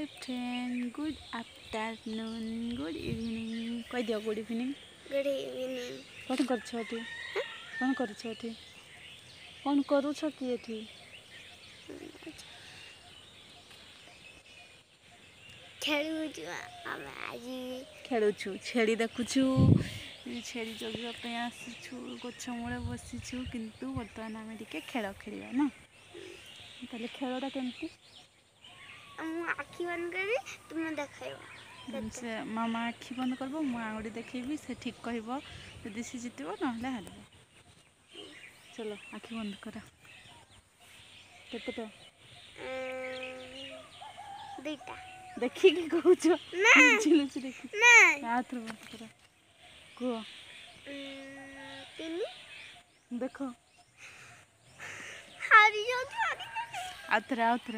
Friend good afternoon good evening कह दियो good evening good evening कौन करछोटी कौन करछोटी कौन करूछ कि एठी खेलुछु हम आज खेलुछु छेड़ी देखुछु छेड़ी जगिया पे आसीछु गछ मूले बसीछु किंतु वर्तमान आमे टिके खेल खेलिया ना ताले खेलटा केमती हम आखि बंद करी तुम देखाइबो से मामा आखि बंद करबो मु आंगुठी देखैबी से ठीक कहबो यदि से जितबो नहले हारबो चलो आखि बंद करा केतेटा दुईटा देखी कि कहूछ ना चिलुच देखी ना हाथ बंद करा को तीन देखो हारियो आउथरे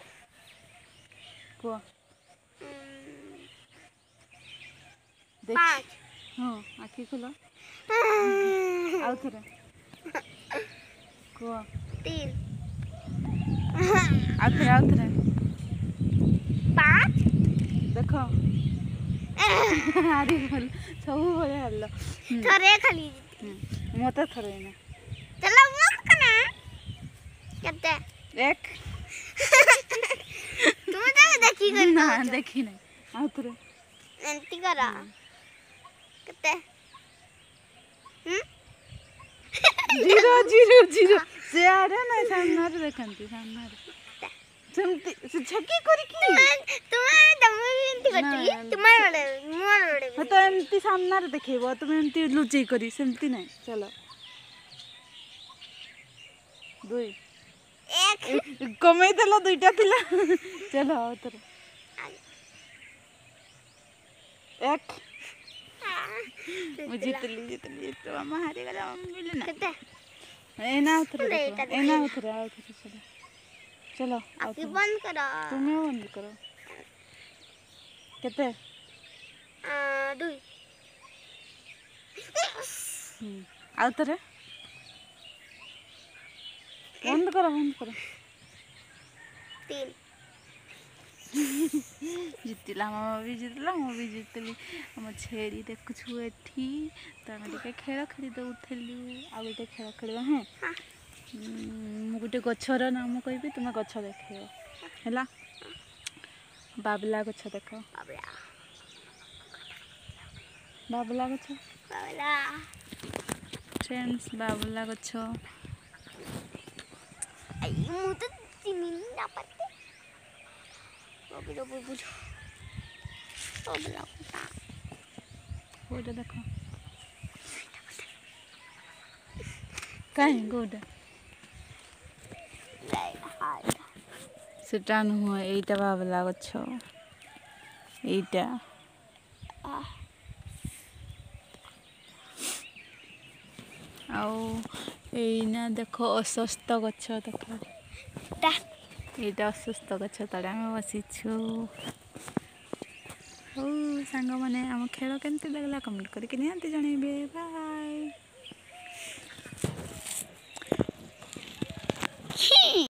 को देख पाँच हां आखि खोलो आउथरे को तीन आउथरे पाँच देखो हारी बोल सब बोले हल्लो थोड़े खाली मत थरे ना चलो मत करना कितने एक तुम तो देखी कर ना देखी नहीं आउथरे एंटी करा कितने जीरो जीरो जीरो से आ रहा ना सामने देखंती सामने सेमती से छकी करी की तुम्हारे दम एंटी करती तुम्हारे मोर तो एमती सामने देखैबो तुम एमती लुचई करी सेमती नहीं चलो दुई एक कमे देलो दुईटा थिला चलो आउथरे एक मुझे जितली तो मामा हारी गला मम्मी बोले ना कितने एना उतरे एना उतरे चलो चलो आँखें बंद करो तुम्हें बंद करो केते दुई आउतरे बंद करो तीन जितला मामा भी जितला मु भी जितली हम छेड़ी देखुछु एठी त हम टिके खेल खेली दउथलु आ गोटे खेल खेलबा हैं मु गोटे गछर नाम कहबी तुम गछ देखियो हैला बाबला गछ देखो बाबला गछ बाबला फ्रेंड्स बाबला गछ आई मु तो चिनी ना पत्ते बाबला बुझो बाबला गोटे देखो काहे गोटे सेटा नुह एटा बाबला गछ एटा आउ एना देखो अस्वस्थ गछ देखो एटा अस्वस्थ गछ तले आम बसीछु हो सांग माने आम खेल केमती लगला कमेंट करके निहांती जणेबे बाय।